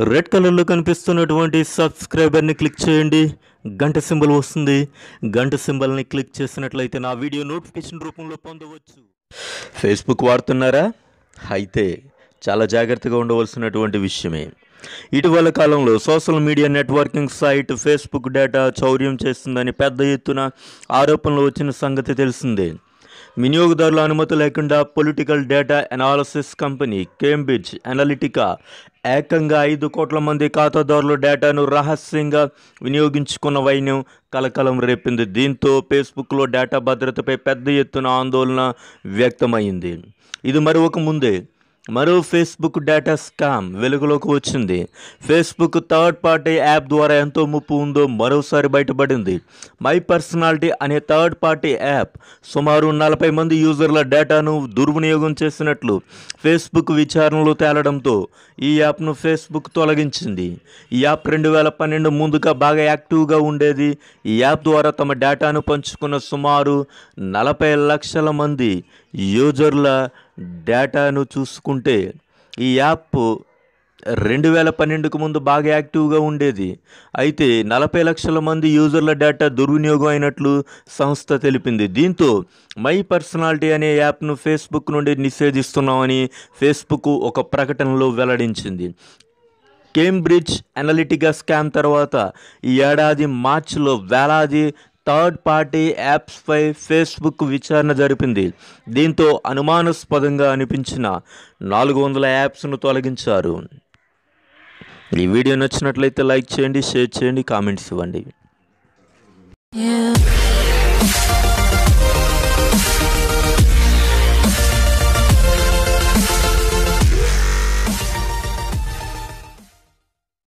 Red కలర్లో కనిపిస్తున్నటువంటి సబ్స్క్రైబర్ని click చేయండి. గంట సింబల్ వస్తుంది. గంట సింబల్ని క్లిక్ చేసినట్లయితే నా వీడియో నోటిఫికేషన్ రూపంలో పొందవచ్చు. ఫేస్బుక్ వాడుతున్నారా? అయితే చాలా జాగ్రత్తగా ఉండవలసినటువంటి విషయమే. ఇటీవల కాలంలో social media networking site Facebook data చౌర్యం చేస్తుందని పెద్ద ఎత్తున ఆరోపణలు వచ్చిన సంగతి తెలిసిందే. వినియోగదారుల అనుమతి లేకుండా political data analysis company Cambridge Analytica ఏకంగా 5 కోట్ల మంది ఖాతాదారుల డేటాను రహస్యంగా వినియోగించుకున్న వైనం కలకలం రేపింది. దీంతో ఫేస్బుక్లో డేటా భద్రతపై పెద్ద ఎత్తున ఆందోళన వ్యక్తమైంది. ఇది మరో ఫేస్బుక్ డేటా స్కామ్ వెలుగులోకి వచ్చింది. ఫేస్బుక్ థర్డ్ పార్టీ యాప్ ద్వారా ఎంతో ముప్పు ఉందో మరోసారి బయటపడింది. మై పర్సనాలిటీ అనే థర్డ్ పార్టీ యాప్ సుమారు 40 మంది యూజర్ల డేటాను దుర్వినియోగం చేసినట్లు ఫేస్బుక్ విచారణలో తేలడంతో ఈ యాప్ను ఫేస్బుక్ తొలగించింది. ఈ యాప్ 2012 ముందుగా బాగా యాక్టివ్గా ఉండేది. ఈ యాప్ ద్వారా తమ డేటాను పంచుకున్న సుమారు 40 లక్షల మంది యూజర్ల డేటాను చూసుకుంటే ఈ యాప్ 2012కు ముందు బాగా యాక్టివ్గా ఉండేది. అయితే 40 లక్షల మంది యూజర్ల డేటా దుర్వినియోగం అయినట్లు సంస్థ తెలిపింది. దీంతో మై పర్సనాలిటీ అనే యాప్ను ఫేస్బుక్ నుండి నిషేధిస్తున్నామని ఫేస్బుక్ ఒక ప్రకటనలో వెల్లడించింది. కేంబ్రిడ్జ్ అనలిటికా స్కామ్ తర్వాత ఈ ఏడాది మార్చిలో వేలాది థర్డ్ పార్టీ యాప్స్పై ఫేస్బుక్ విచారణ జరిపింది. దీంతో అనుమానాస్పదంగా అనిపించిన 400 యాప్స్ను తొలగించారు. ఈ వీడియో నచ్చినట్లయితే లైక్ చేయండి, షేర్ చేయండి, కామెంట్స్ ఇవ్వండి.